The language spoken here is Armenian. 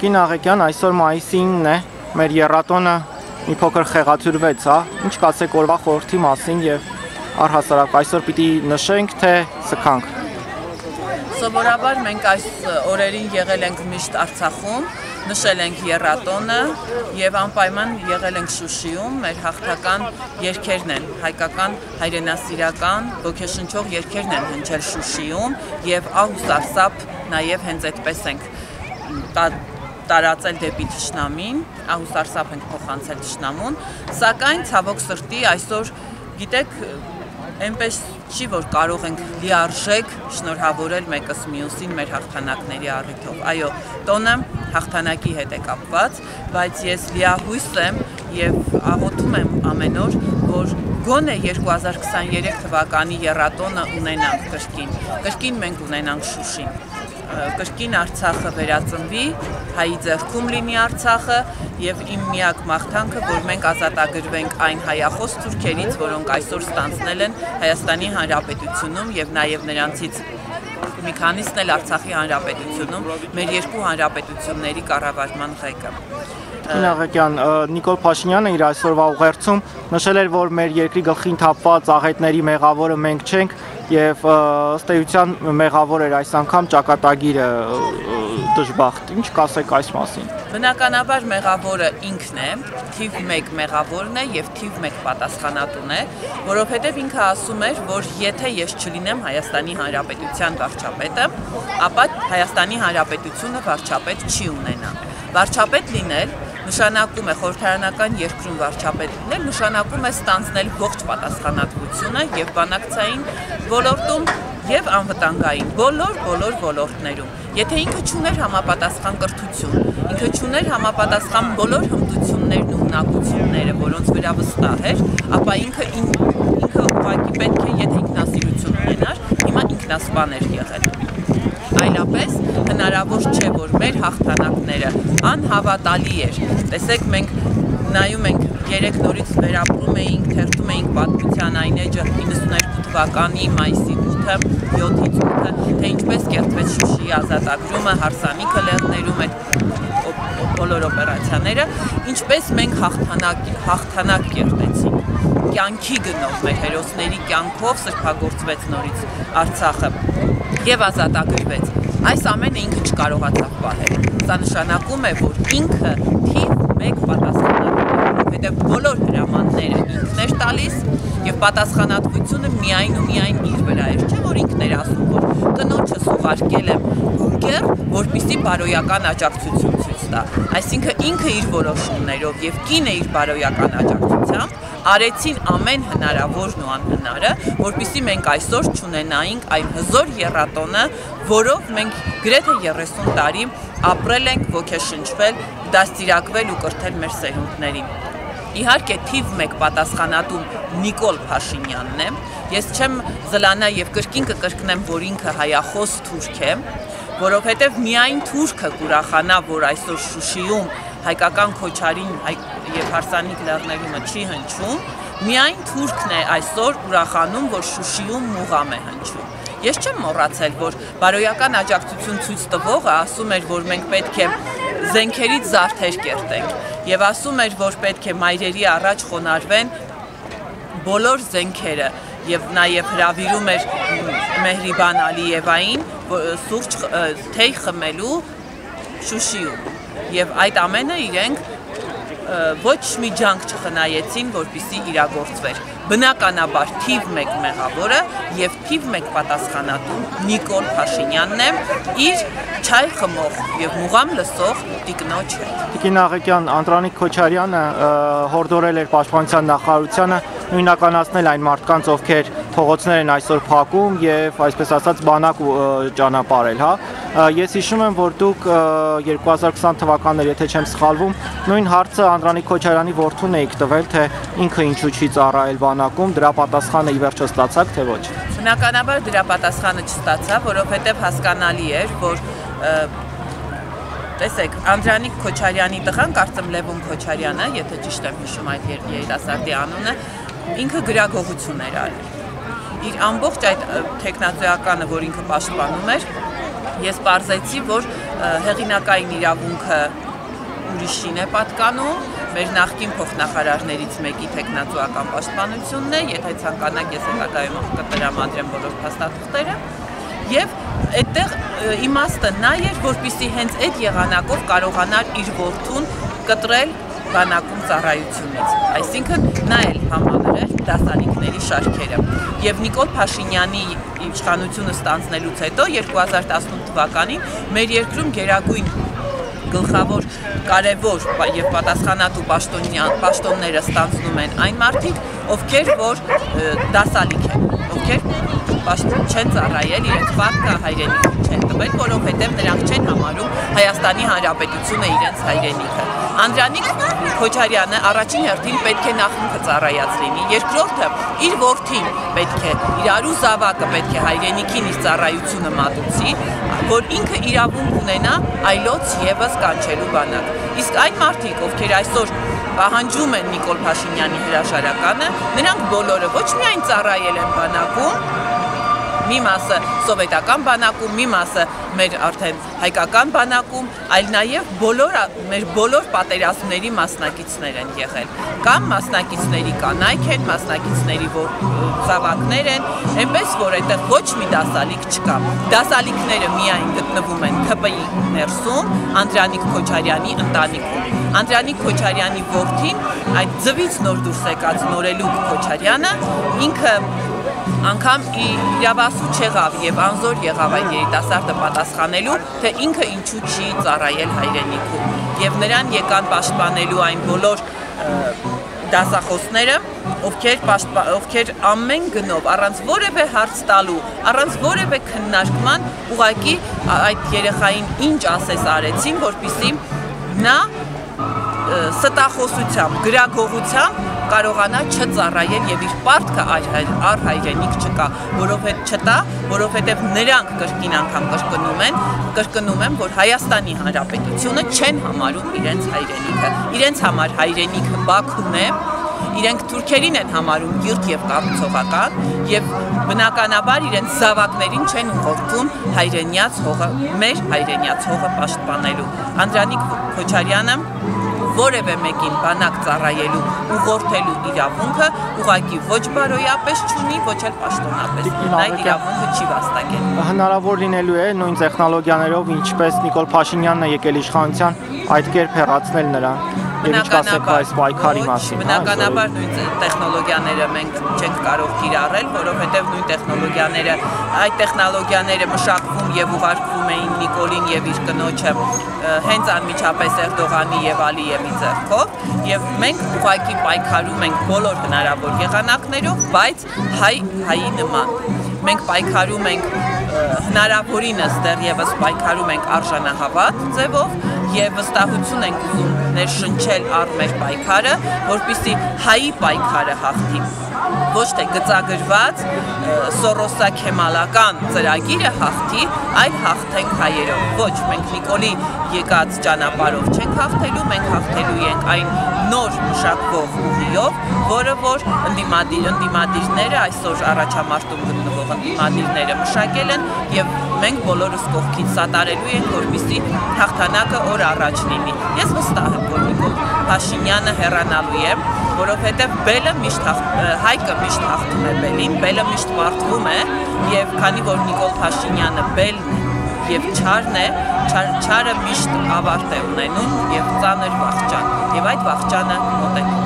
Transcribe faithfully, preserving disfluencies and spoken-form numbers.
Տիկին Աղեկյան, այսօր մայիսինն է, մեր եռատոնը մի փոքր խեղաթյուրվեց, հա։ Ինչ կասեք օրվա խորհրդի մասին եւ առհասարակ այսօր պիտի նշենք, թե սքանք։ Սովորաբար մենք այս օրերին եղել ենք միշտ Արցախում, նշել ենք եռատոնը եւ անպայման եղել ենք Շուշիում, մեր հաղթական երգերն են, հայկական, հայրենասիրական, ոգեշնչող երգերն են հնչել Շուշիում եւ ահուսարսափ նաեւ հենց այդպես ենք տարածել դեպի թշնամին, ահուսարսափ ենք փոխանցել թշնամուն, սակայն ցավոք սրտի այսօր գիտեք այնպես չի, որ կարող ենք լիարժեք շնորհավորել մեկս մյուսին մեր հաղթանակների առիթով։ Այո, տոնը հաղթանակի հետ է կապված, բայց ես լիահույս եմ եւ աղոթում եմ ամեն օր, որ գոնե երկու հազար քսաներեք թվականի եռատոնը ունենանք կրկին։ Կրկին մենք ունենանք Շուշին։ Կրկին Արցախը վերածնվի, հայի ձեռքում լինի Արցախը եւ իմ միակ մաղթանքը, որ մենք ազատագրվենք այն հայախոս թուրքերից, որոնք այսօր ստանձնել են Հայաստանի Հանրապետությունում եւ նաեւ նրանցից մի քանիսն էլ Արցախի Հանրապետությունում, մեր երկու հանրապետությունների կառավարման ղեկը։ Տիկին Աղեկյան, Նիկոլ Փաշինյանը իր այսօրվա ուղերձում նշել էր, որ մեր երկրի գլխին թափված աղետների մեղավորը մենք չենք եւ ըստ էության մեղավոր էր այս անգամ ճակատագիրը դժբախտ։ Ինչ կասեք այս մասին։ Բնականաբար մեղավորը ինքն է, թիվ մեկ մեղավորն է եւ թիվ մեկ պատասխանատուն է, որովհետեւ ինքը ասում էր, որ եթե ես չլինեմ Հայաստանի Հանրապետության վարչապետը, ապա Հայաստանի Հանրապետությունը վարչապետ չի ունենա։ Վարչապետ լինել նշանակում է խորհրդարանական երկրում վարչապետ լինել, նշանակում է ստանձնել ողջ պատասխանատվությունը եւ բանակցային ոլորտում եւ անվտանգային բոլոր բոլոր ոլորտներում։ Եթե ինքը չուներ համապատասխան կրթություն, ինքը չուներ համապատասխան բոլոր հմտություններն ու ունակությունները, որոնց վրա վստահ էր, ապա ինքը ինքը ուղղակի պետք է, եթե ինքնասիրություն ունենար, հիմա ինքնասպան էր եղել։ Այլապես հնարավոր չէ, որ մեր հաղթանակները անհավատալի էր։ Տեսեք, մենք նայում ենք երեք նորից վերապրում էինք, թերթում էինք պատմության այն էջը իննսուններկու թվականի մայիսի ութը, յոթից ութը, թե ինչպես կերտվեց Շուշիի ազատագրումը, հարսանիքը լեռներում այդ բոլոր օպերացիաները, ինչպես մենք հաղթանակ, հաղթանակ կերտեցինք։ Կյանքի գնով մեր հերոսների կյանքով սրբագործվեց նորից Արցախը եւ ազատագրվեց։ Այս ամենը ինքը չկարողացավ պահել։ Սա նշանակում է, որ ինքը թիվ մեկ պատասխանատու է, որովհետեւ բոլոր հրամանները ինքն էր տալիս եւ պատասխանատվությունը միայն ու միայն իր վրա էր, չէ՞ որ ինքն էր ասում, որ կնոջս ուղարկել եմ բունկեր, որպեսզի բարոյական աջակցություն ցույց տա։ Այսինքն ինքը իր որոշումներով եւ կինը իր բարոյական աջակցությամբ արեցին ամեն հնարավորն ու անհնարը, որպեսզի մենք այսօր չունենայինք այն հզոր եռատոնը, որով մենք գրեթե երեսուն տարի ապրել ենք, ոգեշնչվել, դաստիարակվել ու կրթել մեր սերունդներին։ Իհարկե թիվ մեկ պատասխանատուն Նիկոլ Փաշինյանն է։ Ես չեմ զլանա եւ կրկին կկրկնեմ, որ ինքը հայախոս թուրք է, որովհետեւ միայն թուրքը կուրախանա, որ այսօր Շուշիում հայկական քոչարին եւ հարսանիք լեռներումը չի հնչում, միայն թուրքն է այսօր ուրախանում, որ Շուշիում մուղամ է հնչում։ Ես չեմ մոռացել, որ բարոյական աջակցություն ցույց տվողը ասում էր, որ մենք պետք է զենքերից զարդեր կերտենք եւ ասում էր, որ պետք է մայրերի առաջ խոնարհվեն բոլոր զենքերը եւ նաեւ հրավիրում էր Մեհրիբան Ալիևային սուրճ թեյ խմելու Շուշիում եւ այդ ամենը իրենք ոչ մի ջանք չխնայեցին, որպեսզի իրագործվեր։ Բնականաբար թիվ մեկ մեղավորը եւ թիվ մեկ պատասխանատուն Նիկոլ Փաշինյանն է, իր չայ խմող եւ մուղամ լսող տիկնոջ հետ։ Տիկին Աղեկյան, Անդրանիկ Քոչարյանը հորդորել էր Պաշտպանության նախարարությանը նույնականացնել այն մարդկանց, ովքեր փողոցներ են այսօր փակում եւ այսպես ասած բանակ ճանապարհել, հա։ Ես հիշում եմ, որ դուք երկու հազար քսան թվականներ, եթե չեմ սխալվում, նույն հարցը Անդրանիկ Քոչարյանի որդուն էիք տվել, թե ինքը ինչու չի ծառայել բանակում, դրա պատասխանը ի վերջո ստացաք, թե ոչ։ Բնականաբար դրա պատասխանը չստացա, որովհետեւ հասկանալի էր, որ տեսեք, Անդրանիկ Քոչարյանի տղան, կարծեմ Լևոն Քոչարյանը, եթե ճիշտ եմ հիշում այդ երիտասարդի անունը, ինքը գրագողություն էր արել։ Իր ամբողջ այդ տեխնացիականը, որ ինքը պաշտպանում էր, ես պարզեցի, որ հեղինակային իրավունքը ուրիշին է պատկանում, մեր նախկին փոխնախարարներից մեկի թեկնածուական պաշտպանությունն է, եթե ցանկանաք ես հետագայում կտրամադրեմ բոլոր փաստաթղթերը, եւ այդտեղ իմաստը նա էր, որպեսզի հենց այդ եղանակով կարողանար իր որդուն կտրել բանակում ծառայությունից, այսինքն նա էլ համալրել դասալիքների շարքերը։ Եվ Նիկոլ Փաշինյանի իշխանությունը ստանձնելուց հետո երկու հազար տասնութ թվականին մեր երկրում գերագույն գլխավոր կարևոր եւ պատասխանատու պաշտոնները ստանձնում են այն մարդիկ, ովքեր որ դասալիք են, ովքեր չեն ծառայել, իրենց պատկը հայրենիքին չեն տվել, որովհետև նրանք չեն համարում Հայաստանի Հանրապետությունը իրենց հայրենիքը։ Անդրանիկ Քոչարյանը առաջին հերթին պետք է նախնիքը ծառայած լինի, երկրորդը իր որդին պետք է, իր արու զավակը պետք է հայրենիքին իր ծառայությունը մատուցի, որ ինքը իրավունք ունենա այլոց եւս կանչելու բանակ։ Իսկ այն մարդիկ, ովքեր այսօր պահանջում են Նիկոլ Փաշինյանի հրաժարականը, նրանք բոլորը ոչ միայն ծառայել են բանակում, մի մասը սովետական բանակում, մի մասը մեր արդեն հայկական բանակում, այլ նաև բոլոր մեր բոլոր պատերազմների մասնակիցներ են եղել։ Կամ մասնակիցների կանայք են, մասնակիցների զավակներ են, այնպես որ այդտեղ ոչ մի դասալիք չկա։ Դասալիքները միայն գտնվում են K P I ներսում, Անդրանիկ Քոչարյանի ընտանիքում։ Անդրանիկ Քոչարյանի որդին, այդ ձվից նոր դուրս եկած Նորելուկ Քոչարյանը, ինքը անգամ իրավասու չեղավ եւ անզոր եղավ այդ երիտասարդը պատասխանելու, թե ինքը ինչու չի ծառայել հայրենիքում։ Եվ նրան եկան պաշտպանելու այն բոլոր դասախոսները, ովքեր ովքեր ամեն գնով առանց որևէ հարց տալու, առանց որևէ քննարկման ուղղակի այդ երեխային ինչ ասես արեցին, որպեսզի նա ստախոսությամբ, գրագողությամբ կարողանա չծառայել եւ իր պարտքը առհայրենիք չկա, որովհետեւ չտա, որովհետեւ նրանք կրկին անգամ կրկնում են, կրկնում են, որ Հայաստանի Հանրապետությունը չեն համարում իրենց հայրենիքը։ Իրենց համար հայրենիքը Բաքուն է, իրենք թուրքերին են համարում գիրք եւ կառուցողական եւ բնականաբար իրենց զավակներին չեն ուղղորդում հայրենյաց հողը, մեր հայրենյաց հողը պաշտպանելու։ Անդրանիկ Քոչարյանը որևէ մեկին բանակ ծառայելու ուղղորդելու իրավունքը ուղղակի ոչ բարոյապես չունի, ոչ էլ պաշտոնապես։ Նա այդ իրավունքը չի վաստակել։ Հնարավոր լինելու է նույն տեխնոլոգիաներով, ինչպես Նիկոլ Փաշինյանն է եկել իշխանության, այդ կերպ հեռացնել նրան։ Եվ ինչ կասեք այս պայքարի մասին։ Բնականաբար նույն տեխնոլոգիաները մենք չենք կարող կիրառել, որովհետև նույն տեխնոլոգիաները, այդ տեխնոլոգիաները մշակվում եւ ուղարկվում էին Նիկոլին եւ իր կնոջը հենց անմիջապես Էրդողանի եւ Ալիևի ձեռքով, եւ մենք ուղղակի պայքարում ենք բոլոր հնարավոր եղանակներով, բայց հայ հայի նման։ Մենք պայքարում ենք հնարավորինս դեռևս պայքարում ենք արժանահավատ ձևով եւ վստահություն ենք ուզում ներշնչել առ մեր պայքարը, որպեսզի հայի պայքարը հաղթի։ Ոչ թե գծագրված սորոսա-քեմալական ծրագիրը հաղթի, այլ հաղթենք հայերով։ Ոչ, մենք Նիկոլի եկած ճանապարհով չենք հաղթելու, մենք հաղթելու ենք այն նոր մշակվող ուղիով, որը որ ընդդիմադիր ընդդիմադիրները այսօր առաջամարտում գտնվող ընդդիմադիրները մշակել են եւ մենք բոլորս կողքից սատարելու ենք, որպեսզի հաղթանակը օր առաջ լինի։ Ես վստահ եմ, որ Նիկոլ Փաշինյանը հեռանալու է, որովհետեւ բելը միշտ հայկը միշտ հաղթում է բելին, բելը միշտ մարտվում է եւ քանի որ Նիկոլ Փաշինյանը բելն է եւ չարն է, չարը միշտ ավարտ է ունենում եւ ծանր վախճան եւ այդ վախճանը մոտ է։